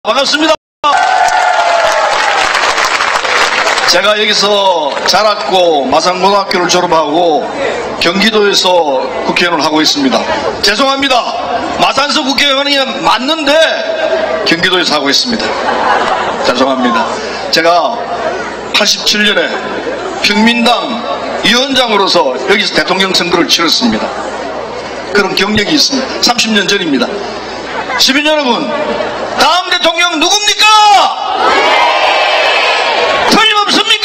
반갑습니다. 제가 여기서 자랐고 마산고등학교를 졸업하고 경기도에서 국회의원을 하고 있습니다. 죄송합니다. 마산서 국회의원이 맞는데 경기도에서 하고 있습니다. 죄송합니다. 제가 87년에 평민당 위원장으로서 여기서 대통령 선거를 치렀습니다. 그런 경력이 있습니다. 30년 전입니다. 시민 여러분, 다음 대통령 누굽니까? 틀림없습니까?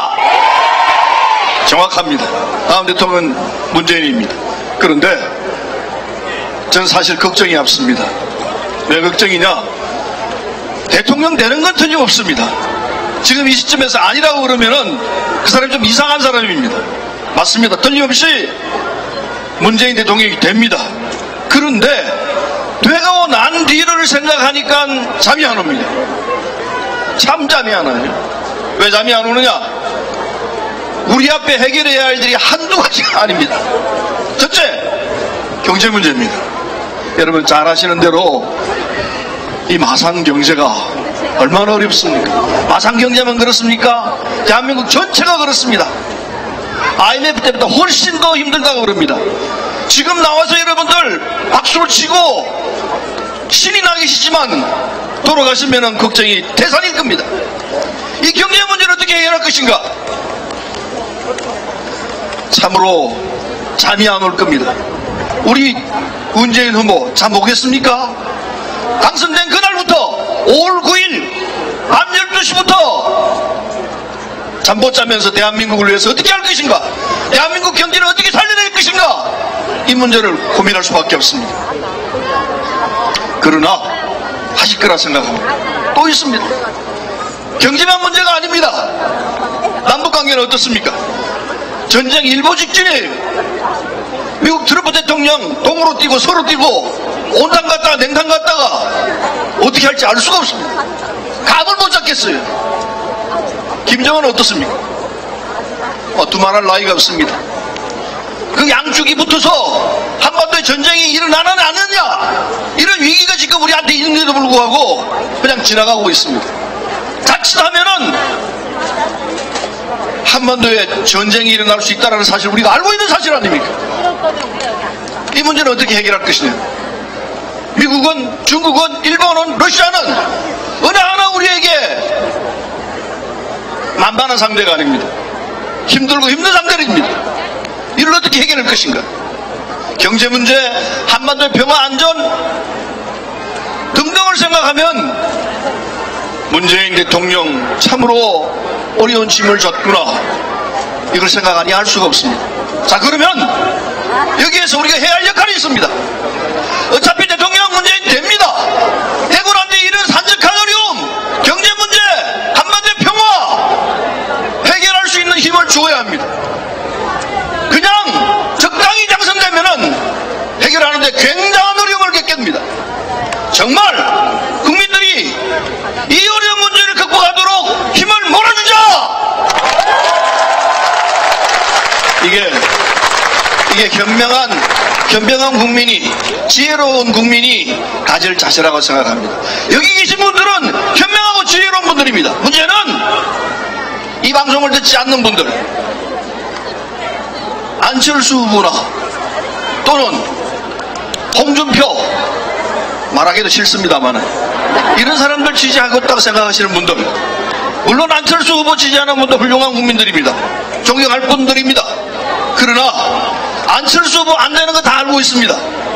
정확합니다. 다음 대통령은 문재인입니다. 그런데 전 사실 걱정이 앞섭니다. 왜 걱정이냐? 대통령 되는 건 틀림없습니다. 지금 이 시점에서 아니라고 그러면은 그 사람이 좀 이상한 사람입니다. 맞습니다. 틀림없이 문재인 대통령이 됩니다. 그런데 되고 난 뒤를 생각하니까 잠이 안 옵니다. 참 잠이 안 와요. 왜 잠이 안 오느냐? 우리 앞에 해결해야 할 일이 한두 가지가 아닙니다. 첫째, 경제 문제입니다. 여러분 잘 아시는 대로 이 마산 경제가 얼마나 어렵습니까? 마산 경제만 그렇습니까? 대한민국 전체가 그렇습니다. IMF 때보다 훨씬 더 힘들다고 그럽니다. 지금 나와서 여러분들 박수를 치고 신이 나 계시지만 돌아가시면 걱정이 태산일 겁니다. 이 경제 문제를 어떻게 해결할 것인가? 참으로 잠이 안 올 겁니다. 우리 문재인 후보 잠 오겠습니까? 당선된 그날부터 5월 9일 밤 12시부터 잠 못 자면서 대한민국을 위해서 어떻게 할 것인가? 대한민국 경제를 어떻게 살려낼 것인가? 이 문제를 고민할 수밖에 없습니다. 그러나 하실 거라 생각합니다. 또 있습니다. 경제만 문제가 아닙니다. 남북관계는 어떻습니까? 전쟁 일보 직전이에요. 미국 트럼프 대통령 동으로 뛰고 서로 뛰고 온탕 갔다가 냉탕 갔다가 어떻게 할지 알 수가 없습니다. 감을 못 잡겠어요. 김정은은 어떻습니까? 두말할 나이가 없습니다. 그 양쪽이 붙어서 한반도에 전쟁이 일어나는 않느냐, 이런 위기가 지금 우리한테 있는데도 불구하고 그냥 지나가고 있습니다. 자칫하면은 한반도에 전쟁이 일어날 수 있다는 사실 우리가 알고 있는 사실 아닙니까? 이 문제는 어떻게 해결할 것이냐? 미국은, 중국은, 일본은, 러시아는 어느 하나 우리에게 만만한 상대가 아닙니다. 힘들고 힘든 상대입니다. 이를 어떻게 해결할 것인가? 경제 문제, 한반도의 평화 안전 등등을 생각하면 문재인 대통령 참으로 어려운 짐을 졌구나, 이걸 생각 아니 할 수가 없습니다. 자, 그러면 여기에서 우리가 해야 할 역할이 있습니다. 어차피 대통령 문재인 됩니다. 되고 난 뒤 이런 산적한 어려움, 경제 문제, 한반도의 평화 해결할 수 있는 힘을 주어야 합니다. 그냥 적당히 당선되면은 해결하는데 굉장한 어려움을 겪게 됩니다. 정말 국민들이 이 어려운 문제를 극복하도록 힘을 몰아주자! 이게 현명한 국민이, 지혜로운 국민이 가질 자세라고 생각합니다. 여기 계신 분들은 현명하고 지혜로운 분들입니다. 문제는 이 방송을 듣지 않는 분들, 안철수 후보나 또는 홍준표, 말하기도 싫습니다만 이런 사람들 지지하겠다고 생각하시는 분들, 물론 안철수 후보 지지하는 분도 훌륭한 국민들입니다. 존경할 분들입니다. 그러나 안철수 후보 안 되는 거 다 알고 있습니다.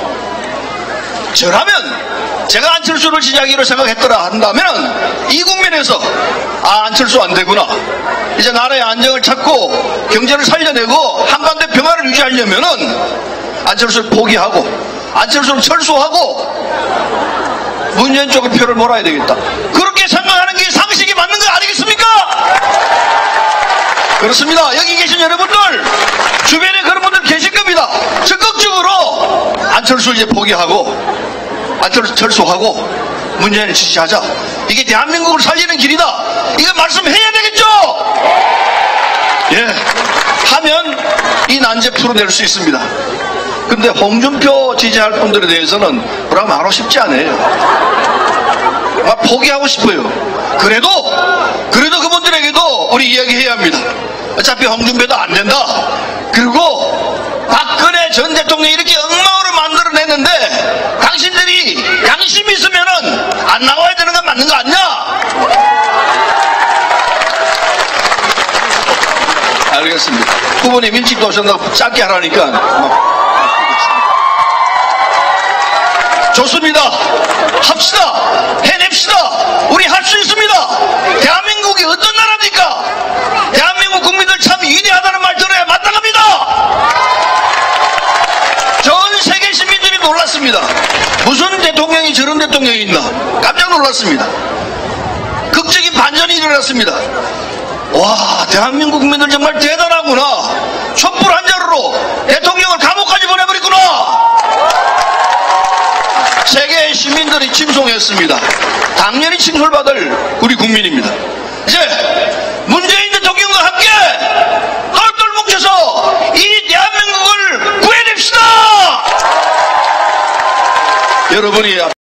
저라면, 제가 안철수를 지지하기로 생각했더라 한다면 이 국면에서 안철수 안 되구나, 이제 나라의 안정을 찾고 경제를 살려내고 한반도의 평화를 유지하려면은 안철수를 포기하고 안철수를 철수하고 문재인 쪽의 표를 몰아야 되겠다, 그렇게 생각하는 게 상식이 맞는 거 아니겠습니까? 그렇습니다. 여기 계신 여러분들 주변에 그런 분들 계실 겁니다. 적극적으로 안철수 이제 포기하고 안철수 철수하고 문재인을 지지하자, 이게 대한민국을 살리는 길이다, 이거 말씀해야 되겠죠? 예, 하면 이 난제 풀어낼 수 있습니다. 근데 홍준표 지지할 분들에 대해서는 뭐라고 말하고 싶지 않아요. 막 포기하고 싶어요. 그래도 그분들에게도 우리 이야기해야 합니다. 어차피 홍준표도 안 된다. 그리고 박근혜 전 대통령이 이렇게 엉망으로 만들어냈는데 당신들이 양심이 있으면은 안 나와야 되는 건 맞는 거 아니냐? 알겠습니다. 후보님 일찍 오셨다고 짧게 하라니까 좋습니다. 합시다. 해냅시다. 우리 할 수 있습니다. 대한민국이 어떤 나라입니까? 대한민국 국민들 참 위대하다는 말 들어야 마땅합니다. 전 세계 시민들이 놀랐습니다. 무슨 대통령이 저런 대통령이 있나 깜짝 놀랐습니다. 극적인 반전이 일어났습니다. 와, 대한민국 국민들 정말 대단하구나. 촛불 한 자루로 대통령을 감옥까지 보내버리구나. 세계의 시민들이 칭송했습니다. 당연히 칭송받을 우리 국민입니다. 이제 문재인 대통령과 함께 똘똘 뭉쳐서 이 대한민국을 구해냅시다. 여러분이